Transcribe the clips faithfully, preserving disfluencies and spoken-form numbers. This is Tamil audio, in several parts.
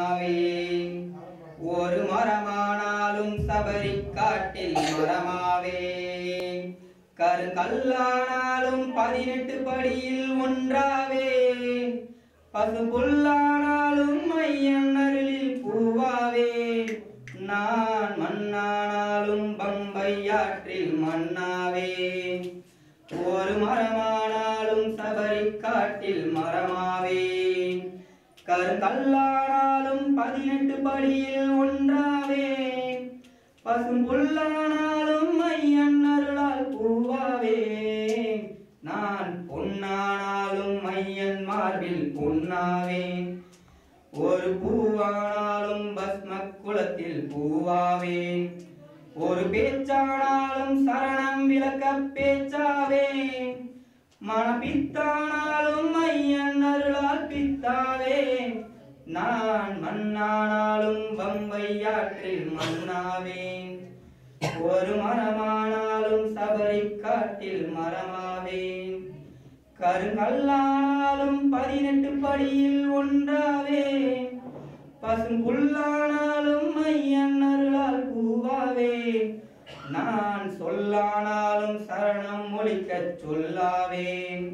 ஒரு மரமானாலும் சபரி காட்டில் மரமாவே கருங்கல்லானாலும் பதினெட்டு படியில் ஒன்றாவே பசு புல்லானாலும் மையன் அருளில் பூவாவே நான் மண்ணானாலும் பம்பையாற்றில் மண்ணாவே ஒரு மரமானாலும் சபரி காட்டில் மரமாவே கருங்கல்லானாலும் பதினெட்டு படியில் ஒன்றாவே பசும் புல்லானாலும் மையன் அருளால் பூவாவே நான் பொன்னானாலும் மையன் மார்பில் பொன்னாவே ஒரு பூவானாலும் பஸ்ம குலத்தில் பூவாவே ஒரு பேச்சானாலும் சரணம் விளக்க பேச்சாவே மனப்பித்தானாலும் மையன் அருளால் பித்தாவே நான் மண்ணானாலும் பம்பையாற்றில் மண்ணாவே ஒரு மரமானாலும் சபரி காட்டில் மரமாவே கருங்கல்லானாலும் பதினெட்டு படியில் ஒன்றாவே பசும் புல்லானாலும் மையன் அருளால் பூவாவே நான் சொல்லானாலும் சரணம் மொழிக்க சொல்லாவே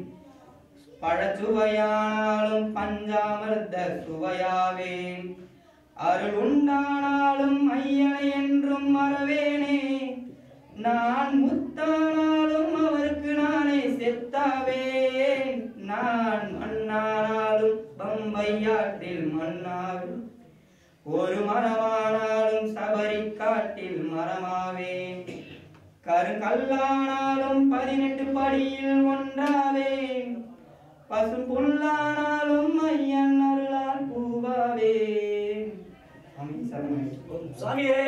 பழச்சுவையானாலும் பஞ்சாமிர்த சுவையாவே அருள் உண்டானாலும் ஐயனை என்றும் மறவேனே நான் முத்தானாலும் அவருக்கு நானே செத்தாவே நான் மண்ணானாலும் பம்பையாற்றில் மண்ணாவே ஒரு மரமானாலும் சபரி காட்டில் மரமாவே கருங்கல்லானாலும் பதினெட்டு படியில் ஒன்றாவே பசு புல்லானாலும் மையன் அருளால் பூவாவே. சாமியே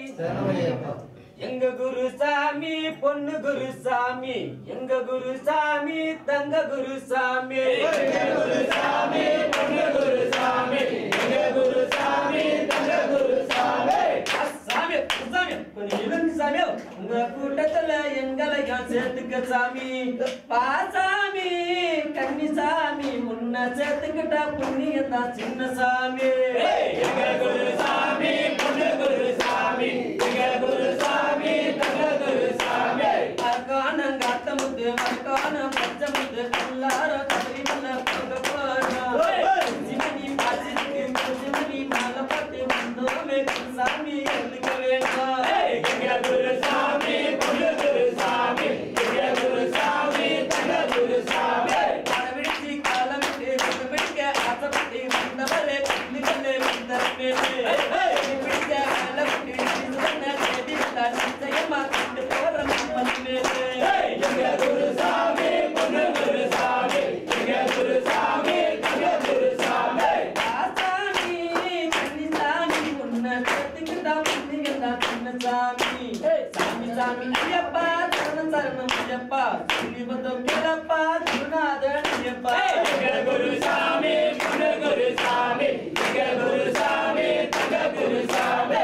எங்க குரு சாமி பொண்ணு குரு சாமி எங்க குரு சாமி தங்க குரு சாமி எங்க குரு சாமி பொண்ணு குரு சாமி எங்க குரு சாமி தங்க குரு சாமி சாமி சாமி கொஞ்சம் இழுங்க சாமி உங்க கூட்டத்துல எங்களையும் சேர்த்துக்க சாமி பாசாமி கன்னி சாமி முன்ன சேர்த்துக்கிட்டா புண்ணியம் தான் சின்ன சாமி எங்க குரு சாமி பொண்ணு குரு சாமி எங்க குரு சாமி தங்க குரு சாமி அர்க்கானம் காத்தமுத்து மர்க்கானம் பச்சமுத்து எல்லாரும் கபடி மல்ல பங்க போறோம் சிமணி பாசிக்கு சிமணி மாலை பட்டு வந்தோமே சாமி எழுக்க வேண்டாம் எங்க குரு சாமி பொண்ணு குரு சாமி எங்க குரு சாமி தங்க குரு சாமி காலவிடுச்சி காலமிட்டு பிடிக்க ஆசைப்பட்டு வந்தவரே கண்ணுகளே வந்தரமே பிடிக்க காலமிட்டு நிச்சயமா கொண்டு போற எங்க குரு சாமி பொண்ணு குரு சாமி எங்க குரு சாமி தங்க குரு சாமி ஆசாமி கண்ணி சாமி உன்னை சேர்த்துக்கிட்டா புண்ணியந்தா சின்ன சாமி சாமி சாமி ஐயப்பா சரணம் சரணம் ஐயப்பா சொல்லி வந்தோம் கேளப்பா குருநாதன் ஐயப்பா எங்க குரு சாமி பொண்ணு குரு சாமி எங்க குரு சாமி தங்க குரு சாமி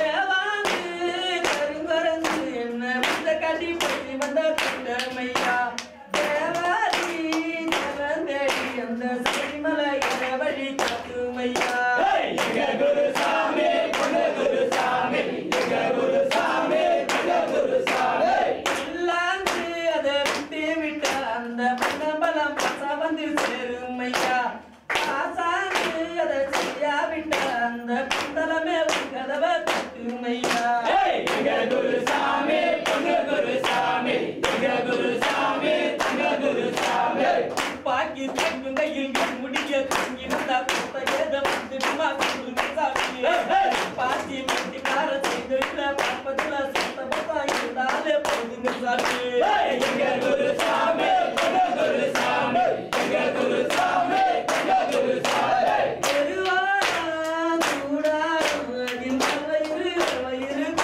கட்டி போய் வந்த குண்டமையா தேவாரி தேவந்தேடி அந்த சபரிமலை வழி காட்டுமையா எங்க குரு சாமி பொண்ணு குரு சாமி எங்க குரு சாமி தங்க குரு சாமி இல்லாந்து அதை விட்டு விட்ட அந்த பணபலம் பச வந்து சேருமையா ஆசாமி அதை செய்யா விட்ட அந்த குண்டலமே கதவை கட்டுமையா எங்க குரு சாமி பொண்ணு குரு சாமி எங்க குரு சாமி தங்க குரு சாமி பாக்கி தங்கும் கையில் முடிய தங்கி வந்தா கொத்த ஏத வந்துடுமா குரு சாமி பாத்தி மட்டி கார செய்துல பாப்பதுல சத்த பத்தா இருந்தாலே போதுங்க சாமி எங்க குரு சாமி பொண்ணு குரு சாமி எங்க குரு சாமி தங்க குரு சாமி எருவா கூடா அதில் வயிறு வயிறு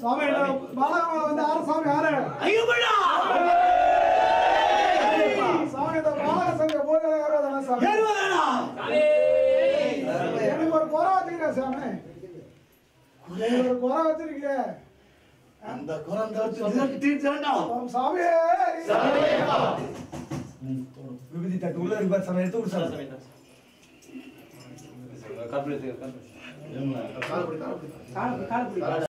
சாமி பாலகமா வந்து யாரு சாமி யாரு ஐயப்படா சாமி இந்த பாலக சங்க போய் ஏறுவதானா சாமி ஏறுவதானா எனக்கு ஒரு குறை வச்சிருக்கேன் சாமி ஒரு குறை வச்சிருக்கீங்க அந்த குரந்த வச்சு தீர்த்தா சாமி சாமியா விபதி தட்டு உள்ள இருப்பார் சாமி எடுத்து விடு சாமி கால் பிடி கால் பிடி